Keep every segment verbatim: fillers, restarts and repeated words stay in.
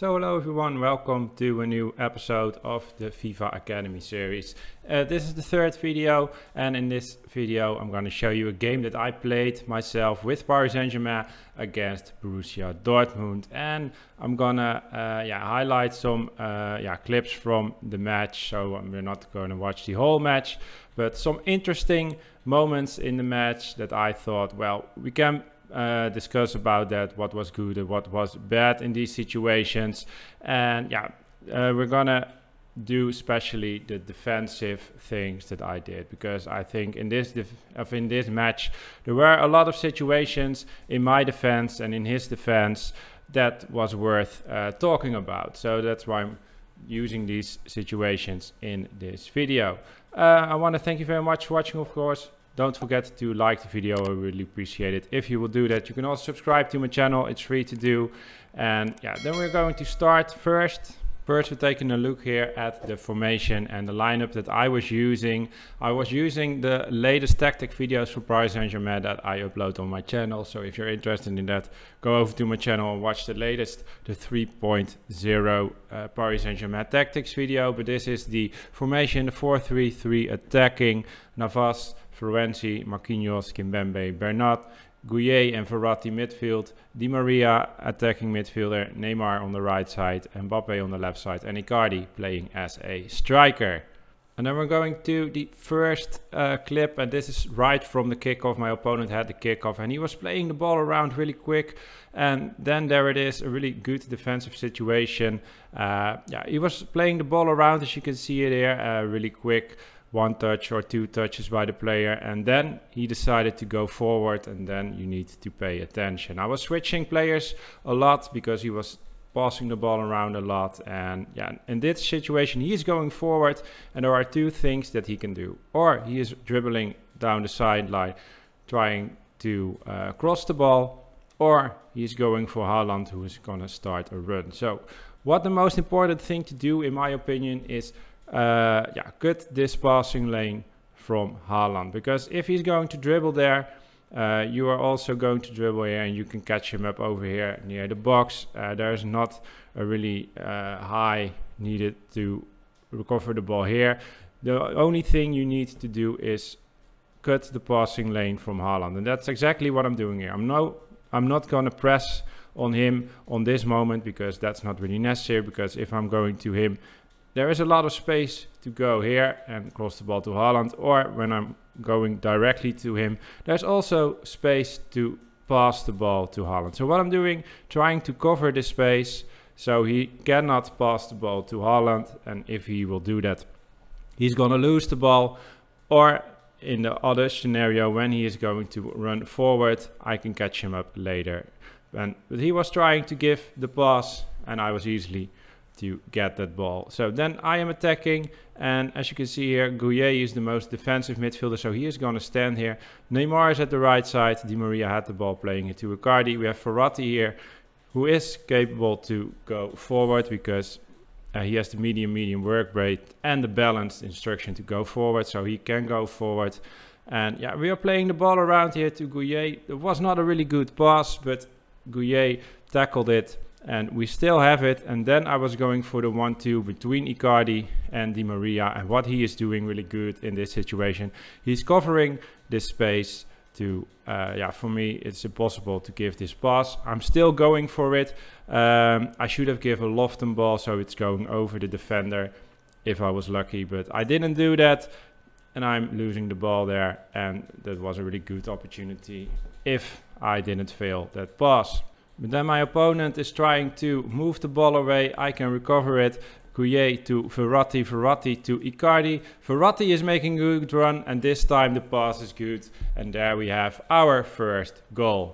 So hello everyone, welcome to a new episode of the FIFA Academy series. Uh, this is the third video, and in this video I'm going to show you a game that I played myself with Paris Saint-Germain against Borussia Dortmund. And I'm gonna uh, yeah, highlight some uh, yeah, clips from the match, so um, we're not going to watch the whole match, but some interesting moments in the match that I thought, well, we can Uh, discuss about that, what was good and what was bad in these situations. And yeah, uh, we're gonna do especially the defensive things that I did, because I think in this def in this match there were a lot of situations in my defense and in his defense that was worth uh, talking about. So that's why I'm using these situations in this video. uh, I want to thank you very much for watching, of course. Don't forget to like the video, I really appreciate it if you will do that. You can also subscribe to my channel, it's free to do. And yeah, then we're going to start first. First we're taking a look here at the formation and the lineup that I was using. I was using the latest tactic videos for Paris Saint-Germain that I upload on my channel. So if you're interested in that, go over to my channel and watch the latest, the three point oh uh, Paris Saint-Germain tactics video. But this is the formation, the four three three attacking. Navas, Florenzi, Marquinhos, Kimpembe, Bernat, Gouillet and Verratti midfield, Di Maria attacking midfielder, Neymar on the right side, Mbappe on the left side, and Icardi playing as a striker. And then we're going to the first uh, clip, and this is right from the kickoff. My opponent had the kickoff and he was playing the ball around really quick, and then there it is, a really good defensive situation. Uh, yeah, he was playing the ball around, as you can see it here, uh, really quick. One touch or two touches by the player, and then he decided to go forward, and then you need to pay attention. I was switching players a lot because he was passing the ball around a lot, and yeah, in this situation he is going forward, and there are two things that he can do. Or he is dribbling down the sideline trying to uh, cross the ball, or he's going for Haaland, who is gonna start a run. So what the most important thing to do, in my opinion, is Uh, yeah, cut this passing lane from Haaland, because if he's going to dribble there, uh, you are also going to dribble here, and you can catch him up over here near the box. Uh, there's not a really uh, high needed to recover the ball here. The only thing you need to do is cut the passing lane from Haaland, and that's exactly what I'm doing here. I'm no, I'm not going to press on him on this moment, because that's not really necessary, because if I'm going to him, there is a lot of space to go here and cross the ball to Haaland, or when I'm going directly to him, there's also space to pass the ball to Haaland. So what I'm doing, trying to cover this space so he cannot pass the ball to Haaland, and if he will do that, he's gonna lose the ball. Or in the other scenario, when he is going to run forward, I can catch him up later. And, but he was trying to give the pass, and I was easily to get that ball. So then I am attacking, and as you can see here, Gouillet is the most defensive midfielder, so he is going to stand here. Neymar is at the right side, Di Maria had the ball playing it to Icardi. We have Verratti here, who is capable to go forward, because uh, he has the medium medium work rate and the balanced instruction to go forward, so he can go forward. And yeah, we are playing the ball around here to Gouillet. It was not a really good pass, but Gouillet tackled it, and we still have it. And then I was going for the one two between Icardi and Di Maria, and what he is doing really good in this situation, he's covering this space to uh, yeah, for me it's impossible to give this pass. I'm still going for it. um, I should have given a Lofton ball, so it's going over the defender if I was lucky, but I didn't do that, and I'm losing the ball there, and that was a really good opportunity if I didn't fail that pass. But then my opponent is trying to move the ball away. I can recover it. Gouillet to Verratti, Verratti to Icardi. Verratti is making a good run, and this time the pass is good. And there we have our first goal.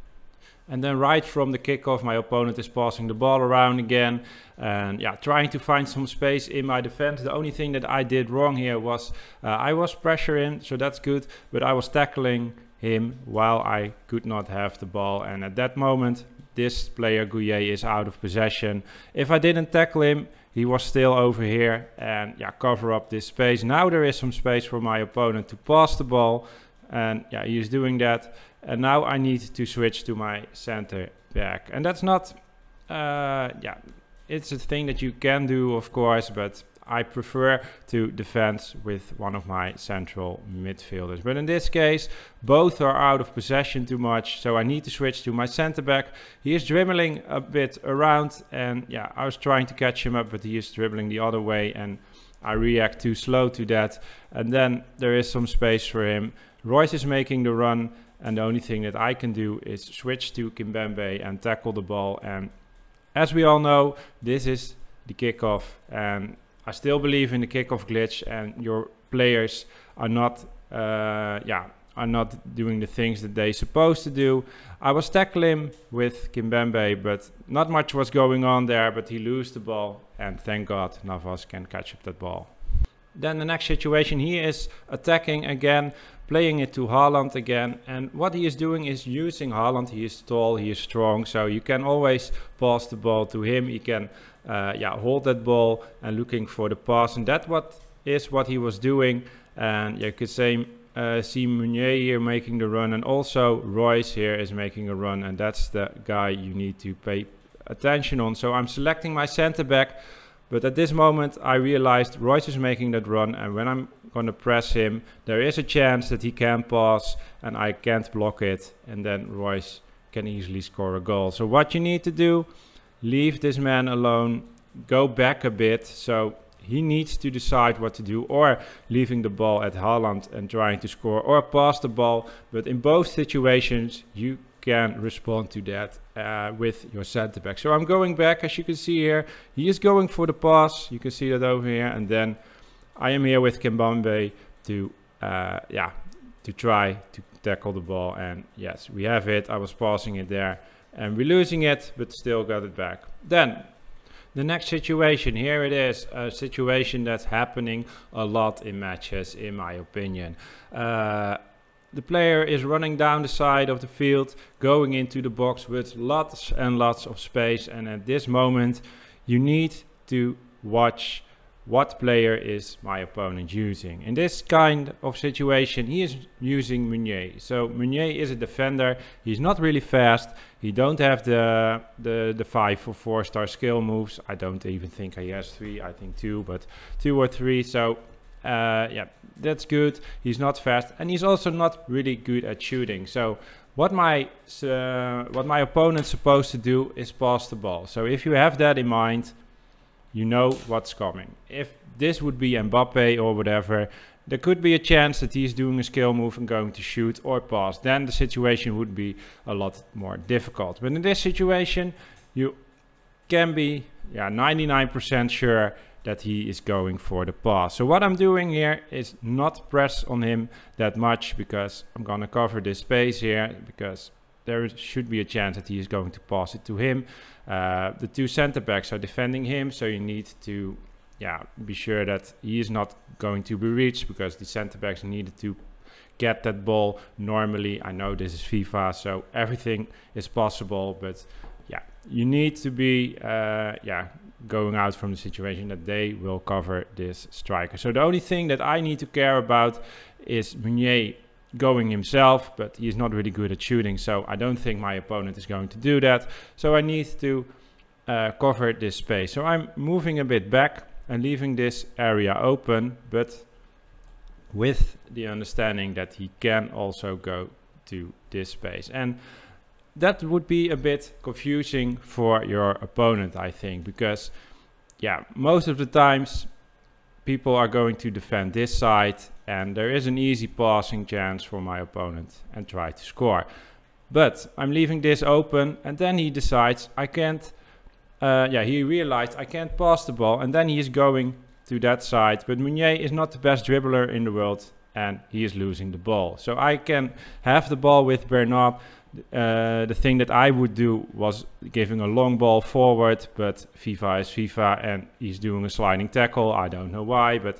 And then right from the kickoff, my opponent is passing the ball around again. And yeah, trying to find some space in my defense. The only thing that I did wrong here was uh, I was pressuring, so that's good. But I was tackling him while I could not have the ball, and at that moment this player Gouillet is out of possession. If I didn't tackle him, he was still over here, and yeah, cover up this space. Now there is some space for my opponent to pass the ball, and yeah, he is doing that. And now I need to switch to my center back, and that's not uh, yeah it's a thing that you can do, of course, but I prefer to defend with one of my central midfielders. But in this case, both are out of possession too much, so I need to switch to my center back. He is dribbling a bit around, and yeah, I was trying to catch him up, but he is dribbling the other way, and I react too slow to that. And then there is some space for him. Reus is making the run, and the only thing that I can do is switch to Kimpembe and tackle the ball. And as we all know, this is the kickoff, and I still believe in the kickoff glitch, and your players are not, uh, yeah, are not doing the things that they're supposed to do. I was tackling him with Kimpembe, but not much was going on there, but he loses the ball, and thank God Navas can catch up that ball. Then the next situation, he is attacking again, playing it to Haaland again, and what he is doing is using Haaland. He is tall, he is strong, so you can always pass the ball to him. He can uh, yeah, hold that ball and looking for the pass, and that what is what he was doing. And you could say uh, see Meunier here making the run, and also Reus here is making a run, and that's the guy you need to pay attention on. So I'm selecting my center back. But at this moment I realized Reus is making that run, and when I'm going to press him, there is a chance that he can pass and I can't block it, and then Reus can easily score a goal. So what you need to do, leave this man alone, go back a bit, so he needs to decide what to do, or leaving the ball at Haaland and trying to score, or pass the ball. But in both situations you can respond to that uh, with your center back. So I'm going back, as you can see here. He is going for the pass. You can see that over here, and then I am here with Kimpembe to uh, yeah to try to tackle the ball. And yes, we have it. I was passing it there, and we're losing it, but still got it back. Then the next situation, here it is, a situation that's happening a lot in matches, in my opinion. Uh, The player is running down the side of the field, going into the box with lots and lots of space. And at this moment, you need to watch what player is my opponent using. In this kind of situation, he is using Meunier. So Meunier is a defender. He's not really fast. He don't have the the the five or four star skill moves. I don't even think he has three. I think two, but two or three. So Uh, yeah, that's good. He's not fast, and he's also not really good at shooting. So what my uh, what my opponent's supposed to do is pass the ball. So if you have that in mind, you know what's coming. If this would be Mbappe or whatever, there could be a chance that he's doing a skill move and going to shoot or pass. Then the situation would be a lot more difficult. But in this situation, you can be yeah ninety-nine percent sure that he is going for the pass. So what I'm doing here is not press on him that much, because I'm gonna cover this space here, because there should be a chance that he is going to pass it to him. Uh, the two center backs are defending him, so you need to yeah be sure that he is not going to be reached, because the center backs needed to get that ball normally. I know this is FIFA, so everything is possible, but yeah, you need to be uh, yeah going out from the situation that they will cover this striker. So the only thing that I need to care about is Meunier going himself, but he is not really good at shooting, so I don't think my opponent is going to do that. So I need to uh, cover this space. So I'm moving a bit back and leaving this area open, but with the understanding that he can also go to this space. And that would be a bit confusing for your opponent, I think, because yeah, most of the times people are going to defend this side, and there is an easy passing chance for my opponent and try to score. But I'm leaving this open, and then he decides I can't, uh, yeah, he realized I can't pass the ball, and then he is going to that side. But Meunier is not the best dribbler in the world, and he is losing the ball. So I can have the ball with Bernat. Uh, the thing that I would do was giving a long ball forward, but FIFA is FIFA, and he's doing a sliding tackle. I don't know why, but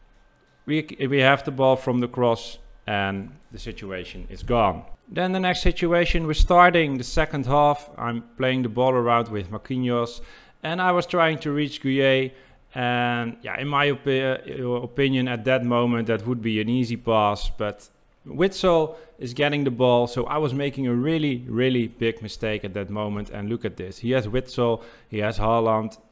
we, we have the ball from the cross, and the situation is gone. Then the next situation, we're starting the second half. I'm playing the ball around with Marquinhos, and I was trying to reach Gueye. And yeah, in my opi opinion, at that moment, that would be an easy pass, but Witsel is getting the ball, so I was making a really, really big mistake at that moment. And look at this. He has Witsel, he has Haaland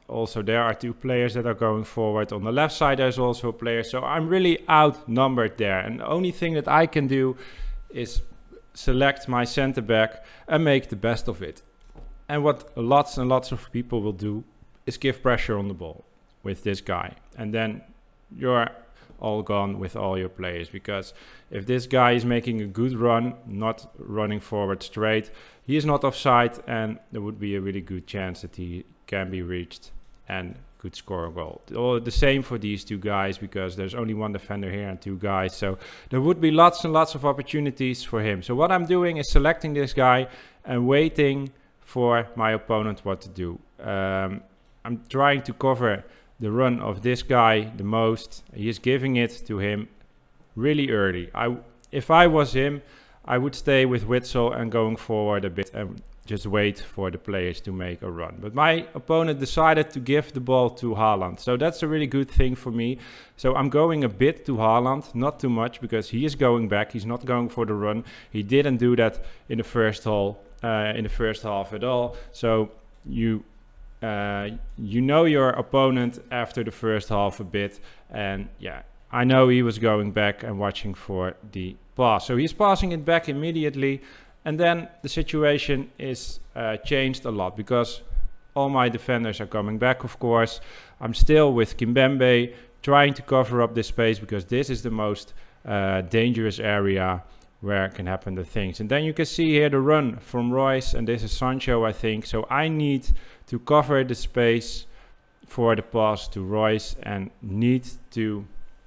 also there are two players that are going forward. On the left side there's also a player, so I'm really outnumbered there, and the only thing that I can do is select my center back and make the best of it. And what lots and lots of people will do is give pressure on the ball with this guy, and then you're all gone with all your players, because if this guy is making a good run, not running forward straight, he is not offside, and there would be a really good chance that he can be reached and could score a goal. All the same for these two guys, because there's only one defender here and two guys, so there would be lots and lots of opportunities for him. So what I'm doing is selecting this guy and waiting for my opponent what to do. Um, I'm trying to cover the run of this guy the most. He is giving it to him really early. I, if I was him, I would stay with Witsel and going forward a bit and just wait for the players to make a run. But my opponent decided to give the ball to Haaland, so that's a really good thing for me. So I'm going a bit to Haaland, not too much, because he is going back. He's not going for the run. He didn't do that in the first hole, uh, in the first half at all. So you uh, you know your opponent after the first half a bit, and yeah, I know he was going back and watching for the pass. So he's passing it back immediately. And then the situation is uh, changed a lot, because all my defenders are coming back, of course. I'm still with Kimpembe trying to cover up this space, because this is the most uh, dangerous area where can happen the things. And then you can see here the run from Royce, and this is Sancho, I think. So I need to cover the space for the pass to Royce, and need to,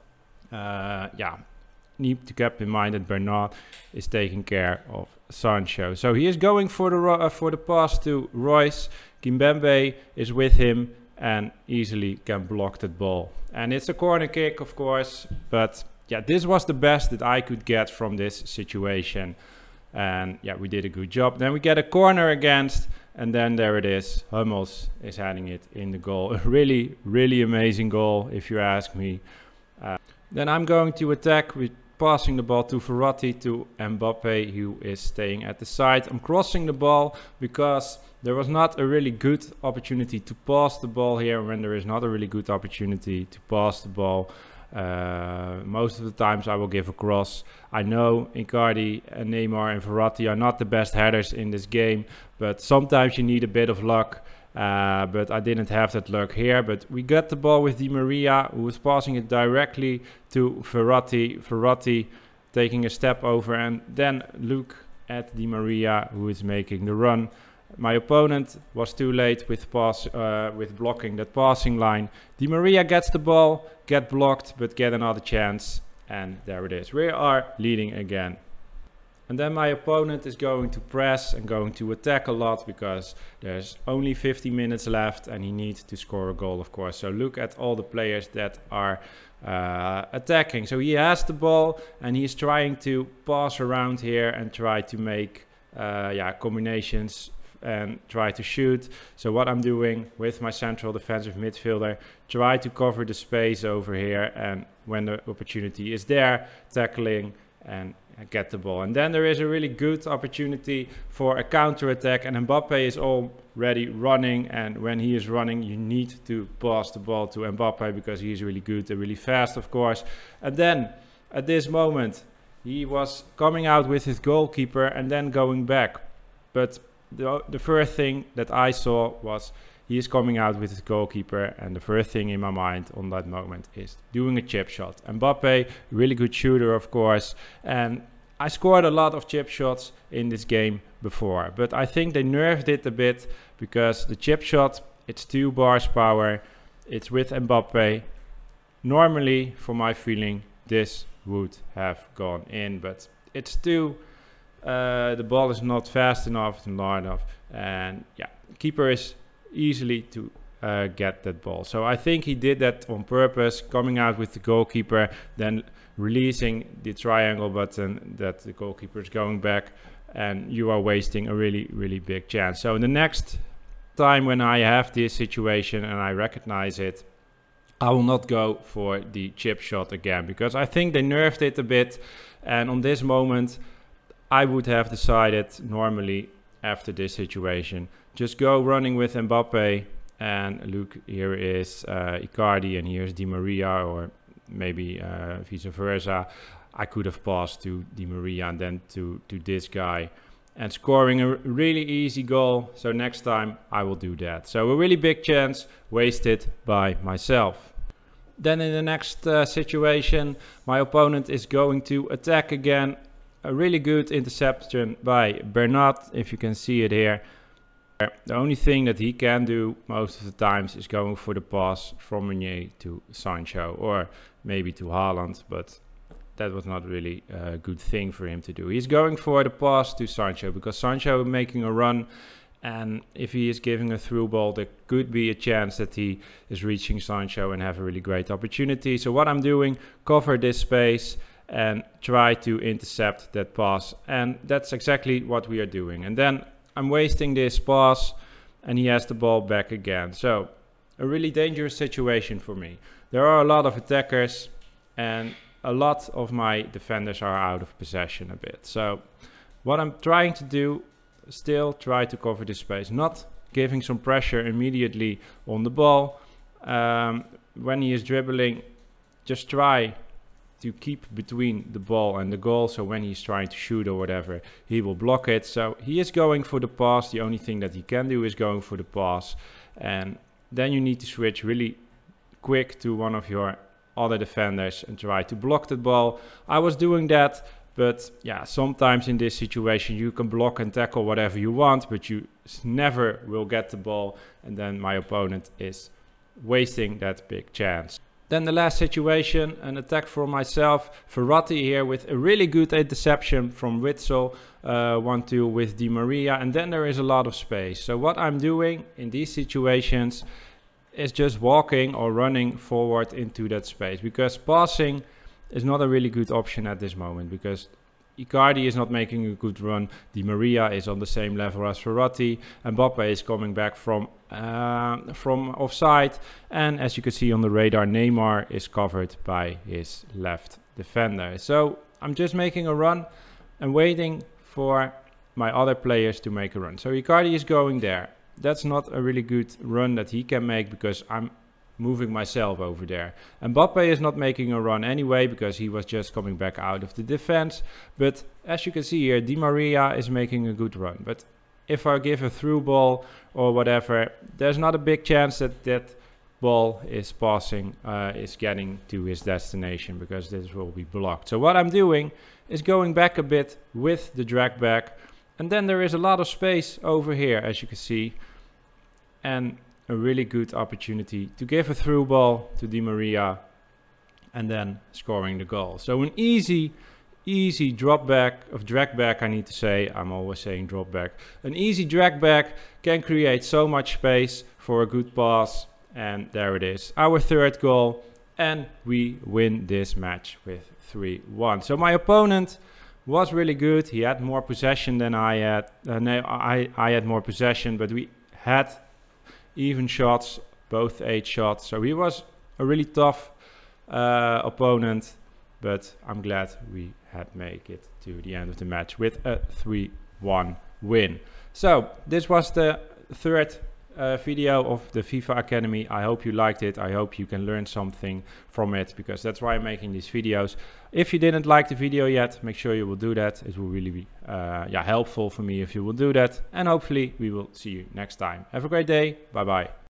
uh, yeah, need to keep in mind that Bernat is taking care of Sancho. So he is going for the uh, for the pass to Royce. Kimpembe is with him and easily can block that ball. And it's a corner kick, of course, but yeah, this was the best that I could get from this situation. And yeah, we did a good job. Then we get a corner against, and then there it is. Hummels is heading it in the goal. A really, really amazing goal, if you ask me. Uh, then I'm going to attack with passing the ball to Verratti, to Mbappe, who is staying at the side. I'm crossing the ball because there was not a really good opportunity to pass the ball here. When there is not a really good opportunity to pass the ball, uh, most of the times I will give a cross. I know Icardi and Neymar and Verratti are not the best headers in this game, but sometimes you need a bit of luck. Uh, but I didn't have that luck here. But we got the ball with Di Maria, who was passing it directly to Verratti. Verratti taking a step over, and then look at Di Maria, who is making the run. My opponent was too late with pass, uh, with blocking that passing line. Di Maria gets the ball, get blocked, but get another chance, and there it is. We are leading again. And then my opponent is going to press and going to attack a lot, because there's only fifty minutes left and he needs to score a goal, of course. So look at all the players that are uh, attacking. So he has the ball and he's trying to pass around here and try to make uh, yeah, combinations and try to shoot. So what I'm doing with my central defensive midfielder, try to cover the space over here, and when the opportunity is there, tackling and get the ball. And then there is a really good opportunity for a counter attack, and Mbappe is already running, and when he is running you need to pass the ball to Mbappe, because he is really good and really fast, of course. And then at this moment he was coming out with his goalkeeper and then going back, but the, the first thing that I saw was he is coming out with his goalkeeper, and the first thing in my mind on that moment is doing a chip shot. Mbappe, really good shooter, of course, and I scored a lot of chip shots in this game before, but I think they nerfed it a bit, because the chip shot, it's two bars power, it's with Mbappe. Normally, for my feeling, this would have gone in, but it's too, uh, the ball is not fast enough and large enough, and yeah, keeper is easily to uh, get that ball. So I think he did that on purpose, coming out with the goalkeeper, then releasing the triangle button that the goalkeeper is going back, and you are wasting a really, really big chance. So the next time when I have this situation and I recognize it, I will not go for the chip shot again, because I think they nerfed it a bit, and on this moment I would have decided normally after this situation, just go running with Mbappe and look, here is uh, Icardi and here's Di Maria, or maybe uh, vice versa. I could have passed to Di Maria and then to, to this guy and scoring a really easy goal. So next time I will do that. So a really big chance wasted by myself. Then in the next uh, situation, my opponent is going to attack again. A really good interception by Bernat, if you can see it here. The only thing that he can do most of the times is going for the pass from Meunier to Sancho, or maybe to Haaland, but that was not really a good thing for him to do. He's going for the pass to Sancho because Sancho is making a run, and if he is giving a through ball, there could be a chance that he is reaching Sancho and have a really great opportunity. So what I'm doing, cover this space and try to intercept that pass, and that's exactly what we are doing. And then I'm wasting this pass and he has the ball back again. So a really dangerous situation for me. There are a lot of attackers and a lot of my defenders are out of possession a bit. So what I'm trying to do, still try to cover this space, not giving some pressure immediately on the ball. Um, when he is dribbling, just try to keep between the ball and the goal, so when he's trying to shoot or whatever, he will block it. So he is going for the pass. The only thing that he can do is going for the pass, and then you need to switch really quick to one of your other defenders and try to block the ball. I was doing that, but yeah, sometimes in this situation you can block and tackle whatever you want, but you never will get the ball, and then my opponent is wasting that big chance. Then the last situation, an attack for myself. Verratti here with a really good interception from Witsel. one two with Di Maria. And then there is a lot of space. So what I'm doing in these situations is just walking or running forward into that space. Because passing is not a really good option at this moment. Because Icardi is not making a good run. Di Maria is on the same level as Verratti. Mbappe is coming back from uh, from offside. And as you can see on the radar, Neymar is covered by his left defender. So I'm just making a run and waiting for my other players to make a run. So Icardi is going there. That's not a really good run that he can make because I'm moving myself over there. Mbappe is not making a run anyway because he was just coming back out of the defense. But as you can see here, Di Maria is making a good run. But if I give a through ball or whatever, there's not a big chance that that ball is passing, uh, is getting to his destination because this will be blocked. So what I'm doing is going back a bit with the drag back. And then there is a lot of space over here, as you can see. And a really good opportunity to give a through ball to Di Maria and then scoring the goal. So an easy, easy drop back, of drag back I need to say, I'm always saying drop back. An easy drag back can create so much space for a good pass, and there it is, our third goal, and we win this match with three one. So my opponent was really good, he had more possession than I had, uh, no, I, I had more possession, but we had even shots, both eight shots. So he was a really tough uh, opponent, but I'm glad we had make it to the end of the match with a three one win. So this was the third uh, video of the FIFA Academy. I hope you liked it. I hope you can learn something from it, because that's why I'm making these videos. If you didn't like the video yet, make sure you will do that. It will really be uh, yeah, helpful for me if you will do that. And hopefully we will see you next time. Have a great day. Bye bye.